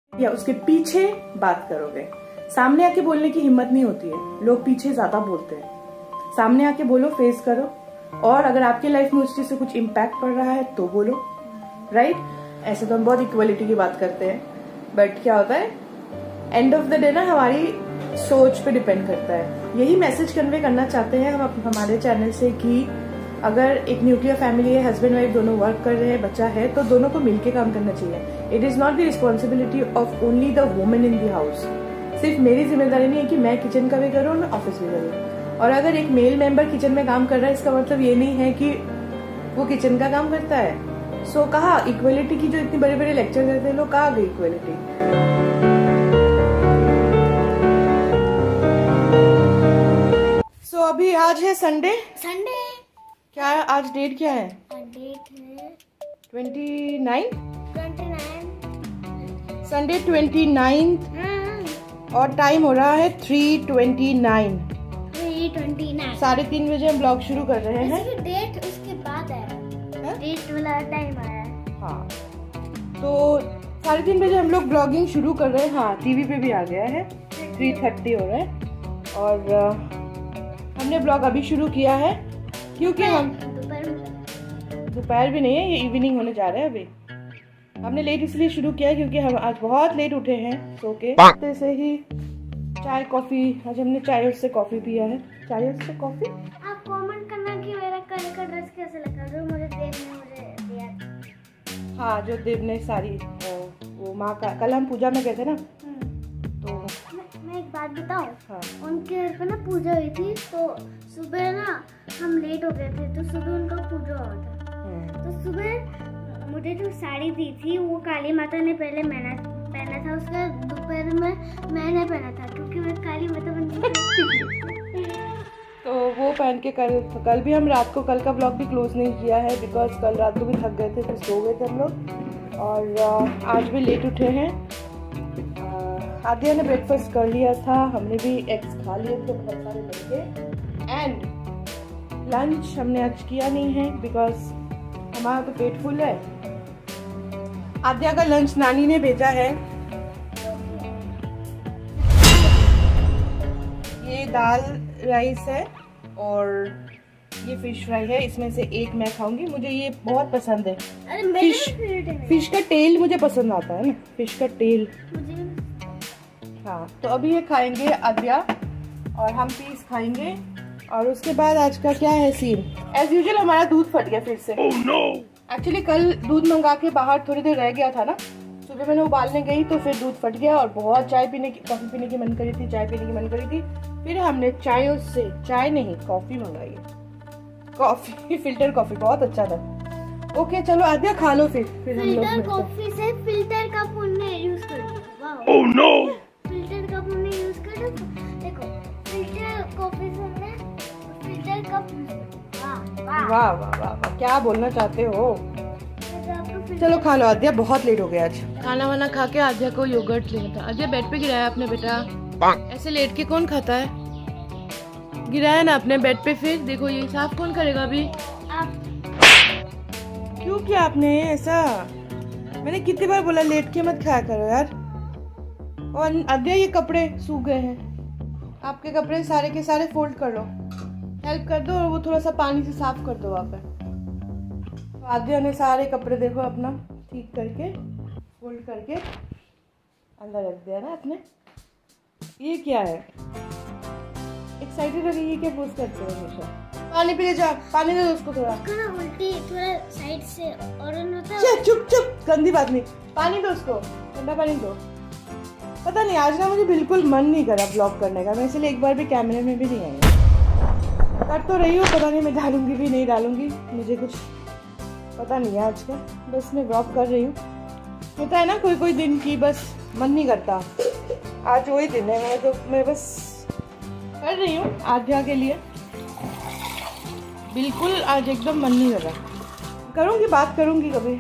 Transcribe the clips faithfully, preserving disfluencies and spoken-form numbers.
या उसके पीछे बात करोगे। सामने आके बोलने की हिम्मत नहीं होती है, लोग पीछे ज्यादा बोलते हैं। सामने आके बोलो, फेस करो, और अगर आपकी लाइफ में उस चीज से कुछ इम्पैक्ट पड़ रहा है तो बोलो, राइट। ऐसे तो हम बहुत इक्वलिटी की बात करते हैं, बट क्या होता है एंड ऑफ द डे ना हमारी सोच पे डिपेंड करता है। यही मैसेज कन्वे करना चाहते हैं हम हमारे चैनल से कि अगर एक न्यूक्लियर फैमिली है, हस्बैंड वाइफ दोनों वर्क कर रहे हैं, बच्चा है, तो दोनों को मिलके काम करना चाहिए। It is not the responsibility of only the woman in the house. सिर्फ मेरी जिम्मेदारी नहीं है कि मैं किचन का भी करूँ, मैं ऑफिस भी करूँ। और अगर एक मेल मेंबर किचन में काम कर रहा है, इसका मतलब ये नहीं है कि वो किचन का काम करता है। सो so, कहा इक्वलिटी की जो इतनी बड़े बड़े लेक्चर देते हैं लोग, कहाँ गई इक्वलिटी। सो so, अभी आज है संडे। संडे क्या आज डेट क्या है? डेट है twenty nine twenty nine Sunday twenty ninth और टाइम हो रहा है three twenty nine three twenty nine साढ़े तीन बजे हम ब्लॉग शुरू कर रहे हैं। डेट उसके बाद है, डेट वाला टाइम आया है। हाँ, तो साढ़े तीन बजे हम लोग ब्लॉगिंग शुरू कर रहे हैं। हाँ, टीवी पे भी आ गया है, थ्री थर्टी हो रहा है। और आ, हमने ब्लॉग अभी शुरू किया है क्योंकि हम दोपहर भी नहीं है, ये इवनिंग होने जा रहा है। अभी हमने लेट इसलिए शुरू किया क्योंकि हम आज बहुत लेट उठे हैं सो के। जैसे ही चाय कॉफी, आज हमने चाय उससे कॉफी पिया है। चाय उससे कॉफी। आप कमेंट करना कि मेरा कल का ड्रेस कैसे लगा, जो मुझे देव ने मुझे दिया। हाँ, जो देव ने सारी वो माँ का, कल हम पूजा में गए थे ना, तो मैं, मैं एक बात बताऊँ। हाँ। उनके घर पे ना पूजा हुई थी, तो सुबह ना हम लेट हो गए थे, तो सुबह उनका पूजा हुआ था। तो सुबह मुझे जो साड़ी दी थी वो काली माता ने पहले मैंने पहना था, उसका दोपहर में मैंने पहना था क्योंकि मैं काली माता बन गई। तो वो पहन के कल कल भी हम रात को, कल का ब्लॉग भी क्लोज नहीं किया है बिकॉज कल रात को भी थक गए थे, फिर सो गए थे हम लोग। और आज भी लेट उठे हैं। आद्या ने ब्रेकफास्ट कर लिया था, हमने भी एग्स खा लिए थे बहुत सारे मिलके। एंड लंच हमने आज किया नहीं है बिकॉज हमारा तो पेट फुल है। आद्या का लंच नानी ने भेजा है। ये दाल राइस है और ये फिश फ्राई है। इसमें से एक मैं खाऊंगी, मुझे ये बहुत पसंद है। फिश फिश का टेल मुझे पसंद आता है ना, फिश का टेल। हाँ, तो अभी ये खाएंगे आद्या और हम पीस खाएंगे। और उसके बाद आज का क्या है सीन, एज यूजुअल हमारा दूध फट गया फिर से। oh, no! एक्चुअली कल दूध मंगा के बाहर थोड़ी देर रह गया था ना, सुबह मैंने उबालने गई तो फिर दूध फट गया और बहुत चाय पीने की, कॉफी पीने की मन करी थी, चाय पीने की मन करी थी। फिर हमने चाय उससे, चाय नहीं कॉफी मंगाई, कॉफी फिल्टर कॉफी, बहुत अच्छा था। ओके चलो आद्या खा लो, फिर फिर हम लोग फिल्टर कॉफी से फिल्टर का पुण्य यूज कर दो। ओह नो, फिल्टर का पुण्य यूज कर दो। देखो फिल्टर कॉफी से हमने फिल्टर कप, वाह वाह वाह वाह, क्या बोलना चाहते हो। चलो खा लो आद्या, बहुत लेट हो गया आज। खाना वाना खा के आद्या को योगर्ट लेना था। आद्या बेड पे गिराया अपने बेटा, ऐसे लेट के कौन खाता है? गिराया ना अपने बेड पे, फिर देखो ये साफ कौन करेगा अभी? आप क्यों किया आपने ऐसा? मैंने कितनी बार बोला लेट के मत खाया करो यार। और आद्या ये कपड़े सूख गए हैं, आपके कपड़े सारे के सारे फोल्ड कर लो, हेल्प कर दो, और वो थोड़ा सा पानी से साफ कर दो वहाँ पे। तो आद्या ने सारे कपड़े देखो अपना ठीक करके फोल्ड करके अंदर रख दिया ना अपने। ये क्या है, एक्साइटेड हो गई, ये क्या पोस्ट करते हो हमेशा? पानी पी ले जा, पानी दे दो उसको थोड़ा। ना उल्टी थोड़ा साइड से और होता है। चुप चुप, गंदी बात नहीं, पानी दो उसको, ठंडा पानी दो। पता नहीं आज ना मुझे बिल्कुल मन नहीं करा ब्लॉग करने का, मैं इसलिए एक बार भी कैमरे में भी नहीं आई। कर तो रही हूँ, पता नहीं मैं डालूंगी भी नहीं डालूंगी, मुझे कुछ पता नहीं है आज का, बस मैं ब्लॉग कर रही हूँ। होता है ना कोई कोई दिन की बस मन नहीं करता, आज वही दिन है। मैं तो मैं बस कर रही हूँ आद्या के लिए, बिल्कुल आज एकदम मन नहीं कर रहा। करूँगी, बात करूँगी कभी।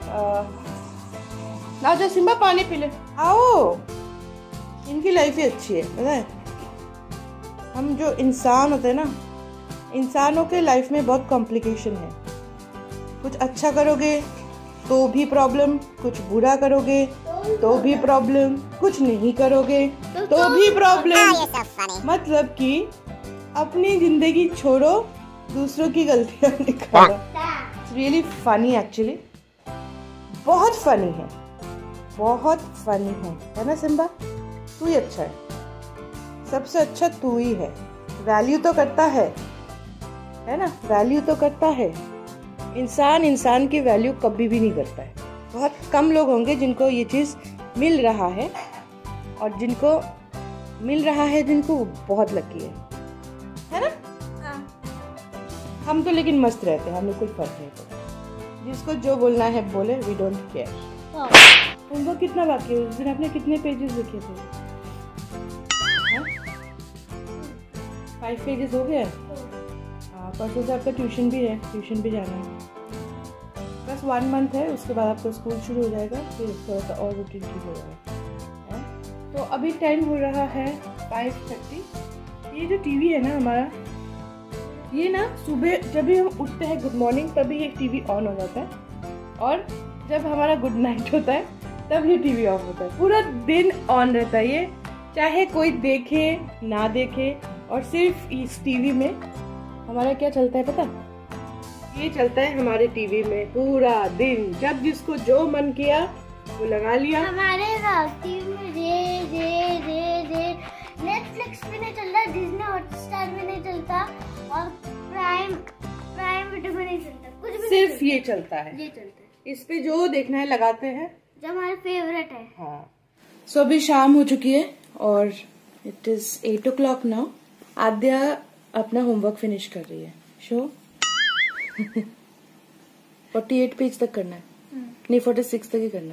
ना जा सिम्बा, पानी पी ले, आओ। इनकी लाइफ ही अच्छी है, पता है। हम जो इंसान होते हैं ना, इंसानों के लाइफ में बहुत कॉम्प्लिकेशन है। कुछ अच्छा करोगे तो भी प्रॉब्लम, कुछ बुरा करोगे तो भी प्रॉब्लम, कुछ नहीं करोगे तो, तो भी प्रॉब्लम। मतलब कि अपनी जिंदगी छोड़ो, दूसरों की गलतियां निकालो। इट्स रियली फनी एक्चुअली, बहुत फनी है, बहुत फनी है, है ना सिम्बा? तू ही अच्छा है, सबसे अच्छा तू ही है। वैल्यू तो करता है, है ना? वैल्यू तो करता है। इंसान इंसान की वैल्यू कभी भी नहीं करता है। बहुत कम लोग होंगे जिनको ये चीज़ मिल रहा है, और जिनको मिल रहा है जिनको बहुत लकी है, है ना? हम तो लेकिन मस्त रहते हैं, हमें कोई फर्क नहीं पड़ता। जिसको जो बोलना है बोले, वी डोंट केयर। होमवर्क कितना बाकी है? उस दिन आपने कितने पेजेस लिखे थे? फाइव पेजेस हो गए। हाँ, परसों से आपका ट्यूशन भी है, ट्यूशन भी जाना है। बस वन मंथ है, उसके बाद आपका स्कूल शुरू हो जाएगा, फिर थोड़ा सा और रूटीन ठीक हो जाएगा। तो अभी टाइम हो रहा है फाइव थर्टी। ये जो टीवी है ना हमारा, ये ना सुबह जब भी हम उठते हैं गुड मॉर्निंग तभी ये टीवी ऑन हो जाता है, और जब हमारा गुड नाइट होता है तब ये टीवी ऑफ होता है। पूरा दिन ऑन रहता है ये, चाहे कोई देखे ना देखे। और सिर्फ इस टीवी में हमारा क्या चलता है पता? ये चलता है हमारे टीवी में पूरा दिन। जब जिसको जो मन किया वो लगा लिया। हमारे टीवी में रे रे रे रे नेटफ्लिक्स भी नहीं चलता, डिज्नी हॉटस्टार भी नहीं चलता, और प्राइम प्राइम वीडियो भी नहीं चलता, कुछ भी सिर्फ ये चलता है, ये चलता है। इस पे जो देखना है लगाते हैं, जो हमारा फेवरेट है। हाँ। सो अभी शाम हो चुकी है और it is eight o'clock now. Aadya अपना होमवर्क फिनिश कर रही है। शो फोर्टी एट पेज तक करना है, नहीं फोर्टी सिक्स तक ही करना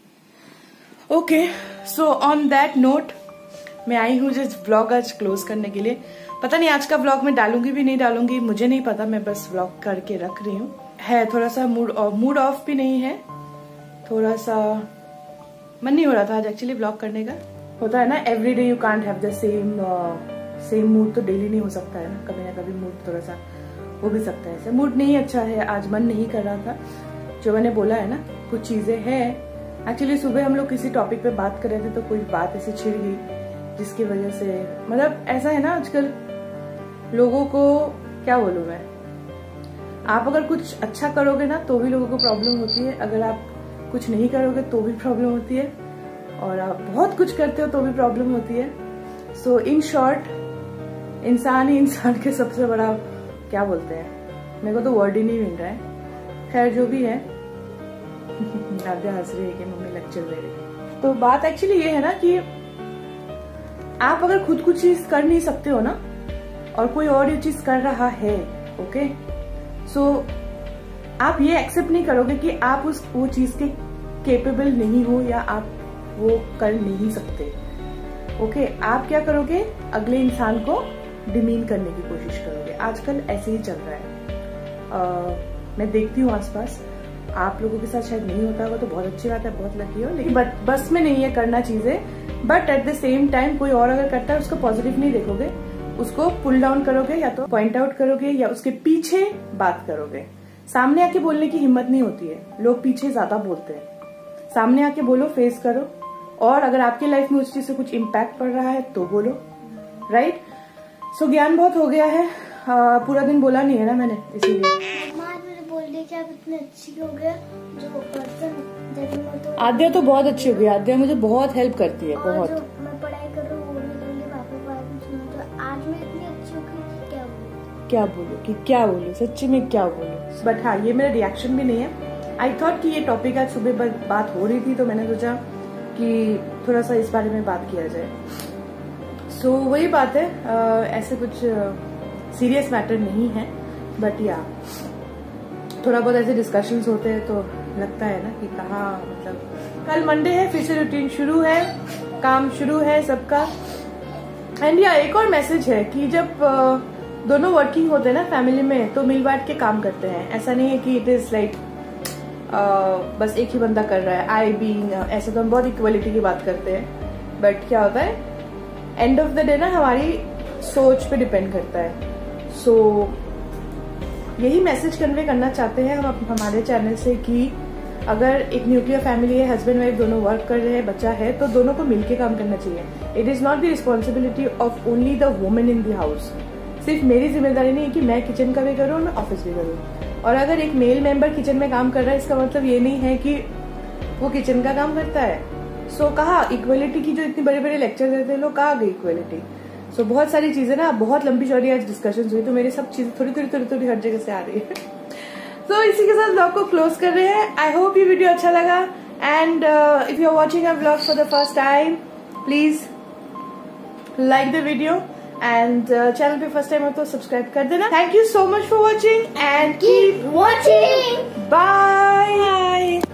है। Okay, so on that note मैं आई हूँ जिस व्लॉग आज क्लोज करने के लिए। पता नहीं आज का व्लॉग मैं डालूंगी भी नहीं डालूंगी, मुझे नहीं पता, मैं बस व्लॉग करके रख रही हूँ। है थोड़ा सा मूड ऑफ, मूड ऑफ भी नहीं है, थोड़ा सा मन नहीं हो रहा था आज एक्चुअली व्लॉग करने का। होता है ना, every day you can't have the same same mood, तो डेली नहीं हो सकता है ना, कभी ना कभी मूड थोड़ा सा हो भी सकता है। ऐसे मूड नहीं अच्छा है, आज मन नहीं कर रहा था। जो मैंने बोला है ना, कुछ चीजें हैं। एक्चुअली सुबह हम लोग किसी टॉपिक पे बात कर रहे थे, तो कोई बात ऐसी छिड़ गई जिसकी वजह से, मतलब ऐसा है ना आजकल लोगों को, क्या बोलूं मैं, आप अगर कुछ अच्छा करोगे ना तो भी लोगों को प्रॉब्लम होती है, अगर आप कुछ नहीं करोगे तो भी प्रॉब्लम होती है, और आप बहुत कुछ करते हो तो भी प्रॉब्लम होती है। सो इन शॉर्ट, इंसान ही इंसान के सबसे बड़ा, क्या बोलते हैं, मेरे को तो वर्ड ही नहीं मिल रहा है। खैर जो भी है, आद्या हंस रही है कि मम्मी लेक्चर दे रही है। तो बात एक्चुअली ये है ना कि आप अगर खुद कुछ चीज कर नहीं सकते हो ना, और कोई और ये चीज कर रहा है, ओके, सो आप ये एक्सेप्ट नहीं करोगे कि आप उस वो चीज के केपेबल नहीं हो, या आप वो कर नहीं सकते। ओके, आप क्या करोगे, अगले इंसान को डिमीन करने की कोशिश करोगे। आजकल ऐसे ही चल रहा है। आ, मैं देखती हूँ आसपास, आप लोगों के साथ शायद नहीं होता होगा तो बहुत अच्छी बात है, बहुत लकी हो, लेकिन बस में नहीं है करना चीजें। But at the same time कोई और अगर करता है उसको पॉजिटिव नहीं देखोगे, उसको पुल डाउन करोगे, या तो पॉइंट आउट करोगे, या उसके पीछे बात करोगे। सामने आके बोलने की हिम्मत नहीं होती है, लोग पीछे ज्यादा बोलते हैं। सामने आके बोलो, फेस करो, और अगर आपकी लाइफ में उस चीज से कुछ इम्पैक्ट पड़ रहा है तो बोलो, राइट। सो ज्ञान बहुत हो गया है, आ, पूरा दिन बोला नहीं है ना मैंने, इसीलिए बोल दी कि आप इतने अच्छी हो गए, जो पर्सन तो आद्या तो बहुत अच्छी हो गई। आद्या मुझे बहुत हेल्प करती है, बहुत। जो मैं पढ़ाई कर रही हूँ वो नहीं करेंगे, पापा को तो आज मैं इतनी अच्छी हो गई, क्या बोलूं क्या बोलूं कि क्या बोलूं सच्ची में क्या बोलूं। बट हाँ, ये मेरा रिएक्शन भी नहीं है। आई थॉट कि ये टॉपिक आज सुबह बात हो रही थी, तो मैंने सोचा कि थोड़ा सा इस बारे में बात किया जाए। सो so, वही बात है, आ, ऐसे कुछ सीरियस मैटर नहीं है, बट या थोड़ा बहुत ऐसे डिस्कशंस होते हैं तो लगता है ना कि कहाँ, मतलब कल मंडे है, फिर से रूटीन शुरू है, काम शुरू है सबका। एंड या एक और मैसेज है कि जब आ, दोनों वर्किंग होते हैं ना फैमिली में, तो मिल बांट के काम करते हैं। ऐसा नहीं है कि इट इज लाइक बस एक ही बंदा कर रहा है, आई बीइंग, ऐसा तो हम बहुत इक्वलिटी की बात करते हैं। बट क्या होता है, एंड ऑफ द डे ना हमारी सोच पे डिपेंड करता है। सो so, यही मैसेज कन्वे करना चाहते हैं हम हमारे चैनल से कि अगर एक न्यूक्लियर फैमिली है, हस्बैंड वाइफ दोनों वर्क कर रहे हैं, बच्चा है, तो दोनों को मिलके काम करना चाहिए। It is not the responsibility of only the women in the house. सिर्फ मेरी जिम्मेदारी नहीं है कि मैं किचन का भी करूँ, मैं ऑफिस भी करूँ। और अगर एक मेल मेंबर किचन में काम कर रहा है, इसका मतलब ये नहीं है कि वो किचन का काम करता है। सो so, कहा इक्वलिटी की जो इतने बड़े बड़े लेक्चर देते हैं लोग, कहा गई इक्वलिटी। सो so, बहुत सारी चीजें ना, बहुत लंबी चौड़ी आज डिस्कशन हुई, तो मेरी सब चीजें थोड़ी थोड़ी थोड़ी थोड़ी हर जगह से आ रही है। तो so, इसी के साथ ब्लॉग को क्लोज कर रहे हैं। आई होप ये वीडियो अच्छा लगा, and if you are watching a vlog for the first time, please like the video, and channel पे फर्स्ट टाइम हो तो सब्सक्राइब कर देना। Thank you so much for watching and keep watching. Bye.